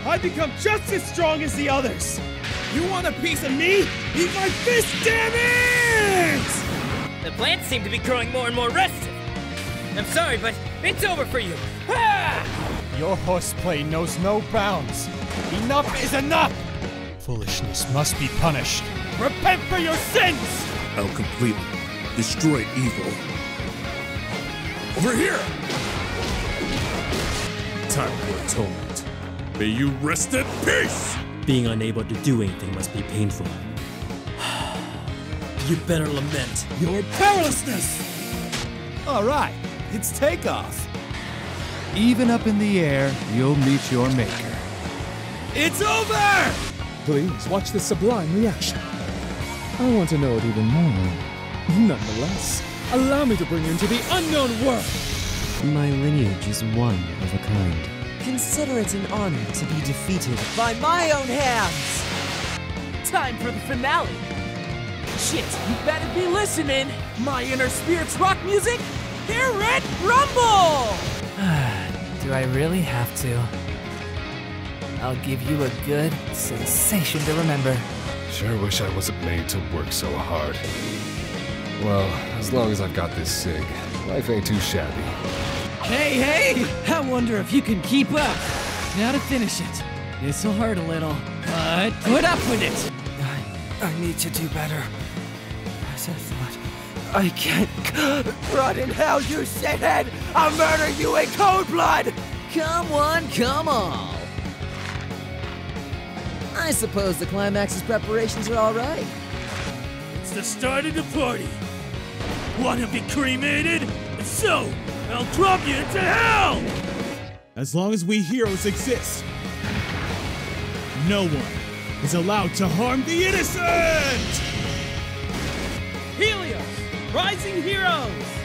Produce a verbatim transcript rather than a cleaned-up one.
I become just as strong as the others. You want a piece of me? Eat my fist, damn it! The plants seem to be growing more and more restive. I'm sorry, but it's over for you. Ah! Your horseplay knows no bounds. Enough is enough! Foolishness must be punished. Repent for your sins! I'll completely destroy evil. Over here! Time for atonement. May you rest in peace! Being unable to do anything must be painful. You better lament your powerlessness! Alright, it's takeoff. Even up in the air, you'll meet your maker. It's over! Please watch the sublime reaction. I want to know it even more. Nonetheless, allow me to bring you into the unknown world. My lineage is one of a kind. Consider it an honor to be defeated by my own hands! Time for the finale! Shit, you better be listening! My inner spirit's rock music, hear it rumble! Do I really have to? I'll give you a good sensation to remember. Sure wish I wasn't made to work so hard. Well, as long as I've got this sig, life ain't too shabby. Hey, hey! I wonder if you can keep up. Now to finish it. This'll hurt a little, but put up with it! I, I need to do better. As I thought, I can't... Rot in hell, you shithead! I'll murder you in cold blood! Come one, come all. I suppose the climax's preparations are all right. It's the start of the party. Want to be cremated? If so, I'll drop you into hell! As long as we heroes exist, no one is allowed to harm the innocent! HELIOS Rising Heroes!